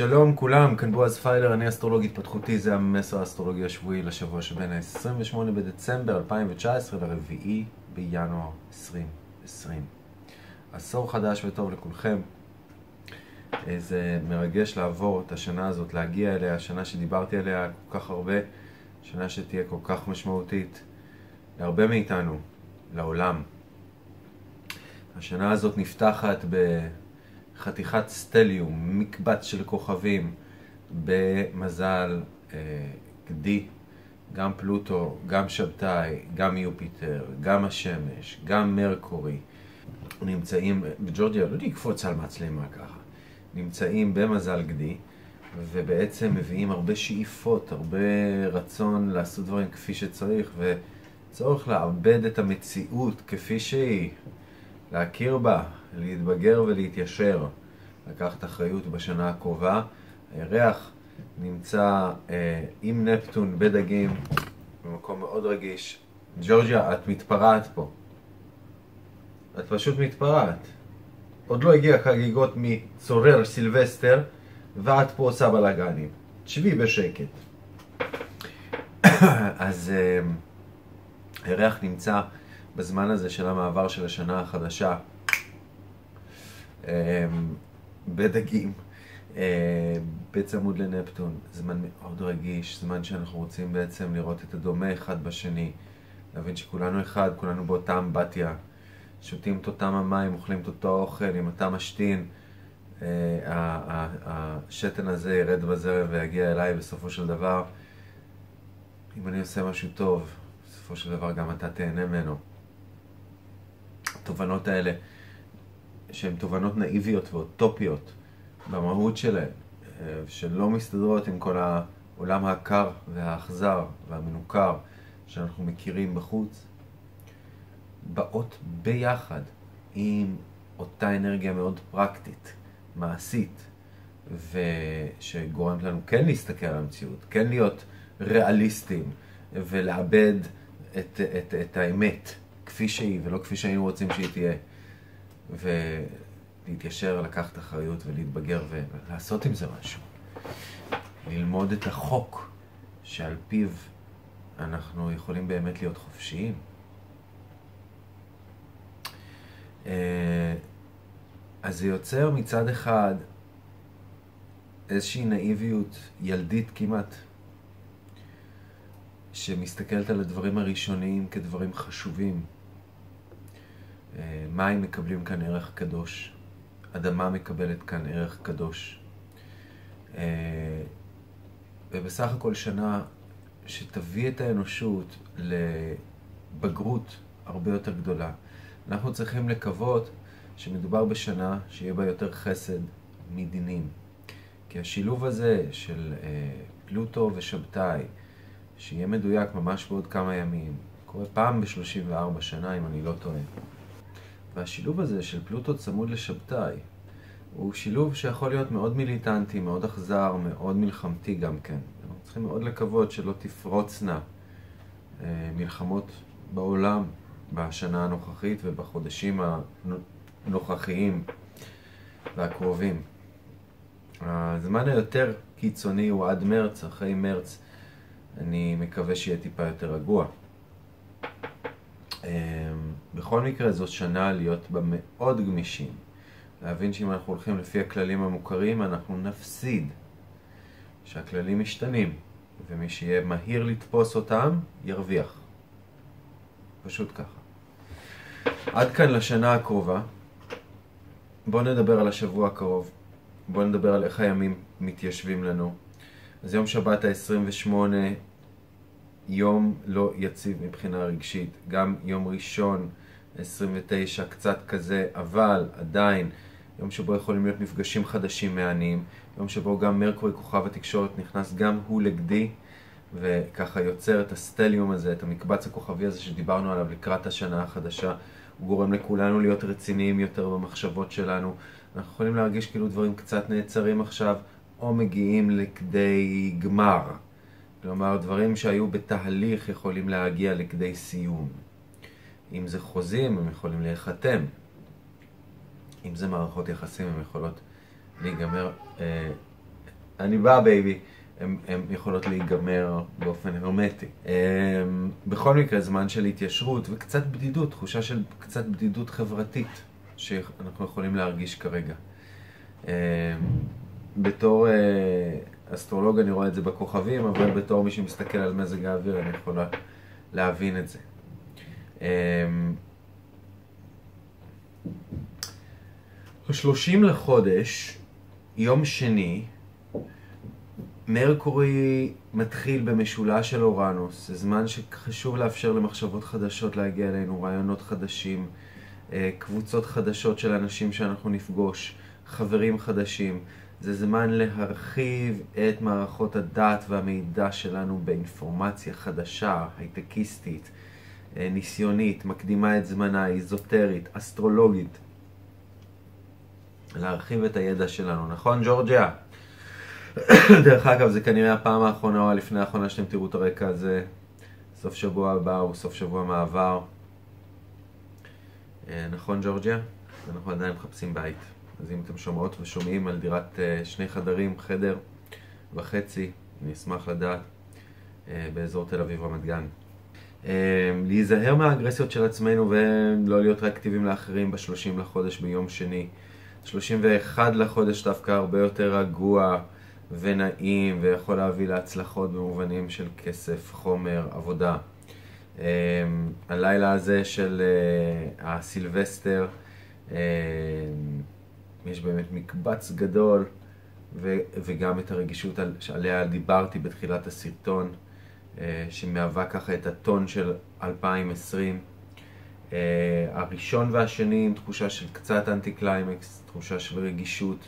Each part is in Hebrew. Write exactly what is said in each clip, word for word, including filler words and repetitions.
שלום כולם, כאן בועז פיילר, אני אסטרולוג התפתחותי, זה המסר האסטרולוגי השבועי לשבוע שבין ה-עשרים ושמונה בדצמבר אלפיים תשע עשרה ל-רביעי בינואר עשרים עשרים. עשור חדש וטוב לכולכם. זה מרגש לעבור את השנה הזאת, להגיע אליה, השנה שדיברתי עליה כל כך הרבה, שנה שתהיה כל כך משמעותית להרבה מאיתנו, לעולם. השנה הזאת נפתחת בחתיכת סטליום, מקבץ של כוכבים, במזל אה, גדי, גם פלוטו, גם שבתאי, גם יופיטר, גם השמש, גם מרקורי. נמצאים, בג'ורג'יה לא נקפוץ על מצלמה ככה, נמצאים במזל גדי, ובעצם מביאים הרבה שאיפות, הרבה רצון לעשות דברים כפי שצריך, וצורך לעבד את המציאות כפי שהיא, להכיר בה, להתבגר ולהתיישר, לקחת אחריות בשנה הקרובה. הירח נמצא אה, עם נפטון בדגים, במקום מאוד רגיש. ג'ורג'יה, את מתפרעת פה. את פשוט מתפרעת. עוד לא הגיע חגיגות מצורר סילבסטר, ואת פה עושה בלגנים. תשבי בשקט. אז אה, הירח נמצא בזמן הזה של המעבר של השנה החדשה בדגים, בצמוד לנפטון. זמן מאוד רגיש, זמן שאנחנו רוצים בעצם לראות את הדומה אחד בשני, להבין שכולנו אחד, כולנו באותה אמבטיה, שותים את אותם המים, אוכלים את אותו האוכל, עם אותם משתין. השתן הזה ירד בזרם ויגיע אליי בסופו של דבר. אם אני עושה משהו טוב, בסופו של דבר גם אתה תהנה ממנו. התובנות האלה, שהן תובנות נאיביות ואוטופיות במהות שלהן, שלא מסתדרות עם כל העולם הקר והאכזר והמנוכר שאנחנו מכירים בחוץ, באות ביחד עם אותה אנרגיה מאוד פרקטית, מעשית, ושגורמת לנו כן להסתכל על המציאות, כן להיות ריאליסטים ולאבד את, את, את האמת כפי שהיא ולא כפי שהיינו רוצים שהיא תהיה, ולהתיישר, לקחת אחריות ולהתבגר ולעשות עם זה משהו, ללמוד את החוק שעל פיו אנחנו יכולים באמת להיות חופשיים. אז זה יוצר מצד אחד איזושהי נאיביות ילדית כמעט, שמסתכלת על הדברים הראשוניים כדברים חשובים. מים מקבלים כאן ערך קדוש, אדמה מקבלת כאן ערך קדוש. ובסך הכל שנה שתביא את האנושות לבגרות הרבה יותר גדולה. אנחנו צריכים לקוות שמדובר בשנה שיהיה בה יותר חסד מדינים. כי השילוב הזה של פלוטו ושבתאי, שיהיה מדויק ממש בעוד כמה ימים, קורה פעם ב-שלושים וארבע שנה אם אני לא טועה. והשילוב הזה של פלוטו צמוד לשבתאי, הוא שילוב שיכול להיות מאוד מיליטנטי, מאוד אכזר, מאוד מלחמתי גם כן. אנחנו צריכים מאוד לקוות שלא תפרוצנה אה, מלחמות בעולם בשנה הנוכחית ובחודשים הנוכחיים והקרובים. הזמן היותר קיצוני הוא עד מרץ, אחרי מרץ אני מקווה שיהיה טיפה יותר רגוע. בכל מקרה זו שנה להיות בה מאוד גמישים. להבין שאם אנחנו הולכים לפי הכללים המוכרים אנחנו נפסיד. שהכללים משתנים, ומי שיהיה מהיר לתפוס אותם ירוויח. פשוט ככה. עד כאן לשנה הקרובה. בואו נדבר על השבוע הקרוב. בואו נדבר על איך הימים מתיישבים לנו. אז יום שבת ה-עשרים ושמונה, יום לא יציב מבחינה רגשית. גם יום ראשון, עשרים ותשע, קצת כזה, אבל עדיין יום שבו יכולים להיות מפגשים חדשים מעניינים. יום שבו גם מרקורי, כוכב התקשורת, נכנס גם הוא לגדי, וככה יוצר את הסטליום הזה, את המקבץ הכוכבי הזה שדיברנו עליו לקראת השנה החדשה. הוא גורם לכולנו להיות רציניים יותר במחשבות שלנו. אנחנו יכולים להרגיש כאילו דברים קצת נעצרים עכשיו, או מגיעים לכדי גמר. כלומר, דברים שהיו בתהליך יכולים להגיע לכדי סיום. אם זה חוזים, הם יכולים להיחתם. אם זה מערכות יחסים, הם יכולות להיגמר אה, אני בא בייבי, הן יכולות להיגמר באופן הרמטי. בכל מקרה, זמן של התיישרות וקצת בדידות, תחושה של קצת בדידות חברתית שאנחנו יכולים להרגיש כרגע. בתור אסטרולוג אני רואה את זה בכוכבים, אבל בתור מי שמסתכל על מזג האוויר אני יכול להבין את זה. ב-שלושים לחודש, יום שני, מרקורי מתחיל במשולש של אורנוס. זה זמן שחשוב לאפשר למחשבות חדשות להגיע אלינו, רעיונות חדשים, קבוצות חדשות של אנשים שאנחנו נפגוש, חברים חדשים. זה זמן להרחיב את מערכות הדעת והמידע שלנו באינפורמציה חדשה, הייטקיסטית, ניסיונית, מקדימה את זמנה, איזוטרית, אסטרולוגית. להרחיב את הידע שלנו, נכון ג'ורג'יה? דרך אגב, זה כנראה הפעם האחרונה או לפני האחרונה שאתם תראו את הרקע הזה. סוף שבוע הבא או סוף שבוע מעבר. נכון ג'ורג'יה? אנחנו עדיין מחפשים בית. אז אם אתם שומעות ושומעים על דירת שני חדרים, חדר וחצי, אני אשמח לדעת, באזור תל אביב רמת גן. להיזהר מהאגרסיות של עצמנו ולא להיות ריאקטיביים לאחרים ב-שלושים לחודש ביום שני. שלושים ואחד לחודש דווקא הרבה יותר רגוע ונעים ויכול להביא להצלחות במובנים של כסף, חומר, עבודה. הלילה הזה של הסילבסטר יש באמת מקבץ גדול וגם את הרגישות שעליה דיברתי בתחילת הסרטון, שמהווה ככה את הטון של אלפיים עשרים. הראשון והשני עם תחושה של קצת אנטי קליימקס, תחושה של רגישות,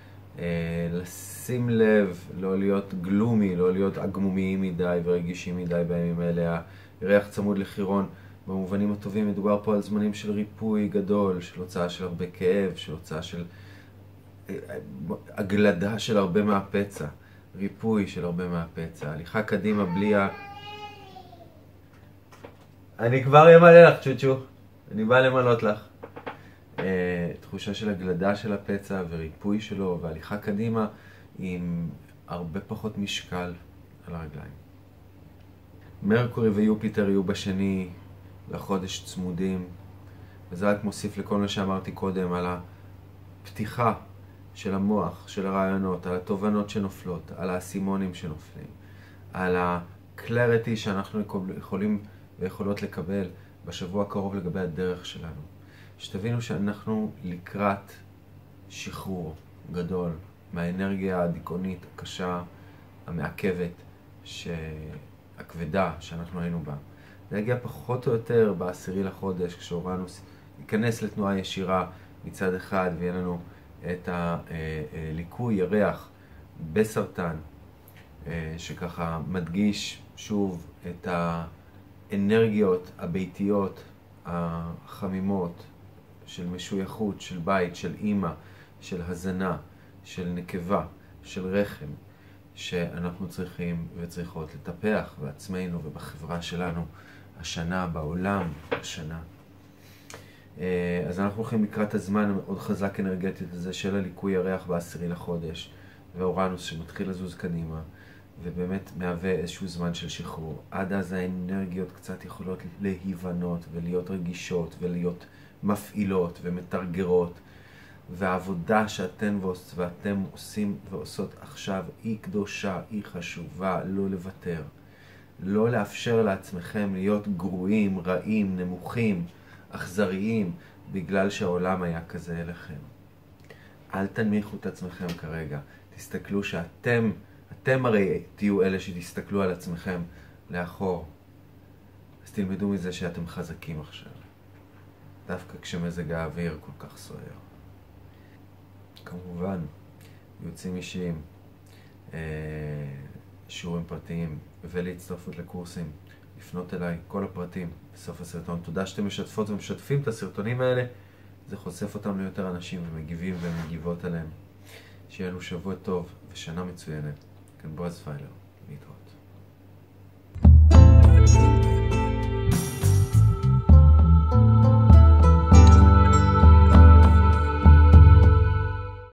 לשים לב, לא להיות גלומי, לא להיות אגמומיים מדי ורגישים מדי בימים האלה. הירח צמוד לחירון, במובנים הטובים מדובר פה על זמנים של ריפוי גדול, של הוצאה של הרבה כאב, של הוצאה של הגלדה של הרבה מהפצע, ריפוי של הרבה מהפצע, הליכה קדימה בלי ה... אני כבר אמלא לך צ'וצ'ו, אני בא למלות לך. Uh, תחושה של הגלדה של הפצע וריפוי שלו והליכה קדימה עם הרבה פחות משקל על הרגליים. מרקורי ויופיטר יהיו בשני לחודש צמודים, וזה רק מוסיף לכל מה שאמרתי קודם על הפתיחה של המוח, של הרעיונות, על התובנות שנופלות, על האסימונים שנופלים, על הקלריטי שאנחנו יכולים ויכולות לקבל בשבוע הקרוב לגבי הדרך שלנו. שתבינו שאנחנו לקראת שחרור גדול מהאנרגיה הדיכאונית, הקשה, המעכבת, הכבדה שאנחנו היינו בה. זה יגיע פחות או יותר בעשירי לחודש, כשאורנוס ייכנס לתנועה ישירה מצד אחד, ויהיה לנו את הליקוי ירח בסרטן, שככה מדגיש שוב את האנרגיות הביתיות החמימות, של משויכות, של בית, של אימא, של הזנה, של נקבה, של רחם, שאנחנו צריכים וצריכות לטפח בעצמנו ובחברה שלנו השנה, בעולם השנה. אז אנחנו הולכים לקראת הזמן המאוד חזק אנרגטית הזה של הליקוי ירח בעשירי לחודש, ואורנוס שמתחיל לזוז קדימה, ובאמת מהווה איזשהו זמן של שחרור. עד אז האנרגיות קצת יכולות להיבנות ולהיות רגישות ולהיות מפעילות ומתרגרות, והעבודה שאתן ואתם עושים ועושות עכשיו היא קדושה, היא חשובה, לא לוותר. לא לאפשר לעצמכם להיות גרועים, רעים, נמוכים, אכזריים, בגלל שהעולם היה כזה אליכם. אל תנמיכו את עצמכם כרגע. תסתכלו שאתם, אתם הרי תהיו אלה שתסתכלו על עצמכם לאחור. אז תלמדו מזה שאתם חזקים עכשיו. דווקא כשמזג האוויר כל כך סוער. כמובן, ייעוצים אישיים, שיעורים פרטיים ולהצטרפות לקורסים, לפנות אליי, כל הפרטים בסוף הסרטון. תודה שאתם משתפות ומשתפים את הסרטונים האלה, זה חושף אותם ליותר אנשים ומגיבים ומגיבות עליהם. שיהיה לנו שבוע טוב ושנה מצוינת. כאן בועז פיילר, להתראות.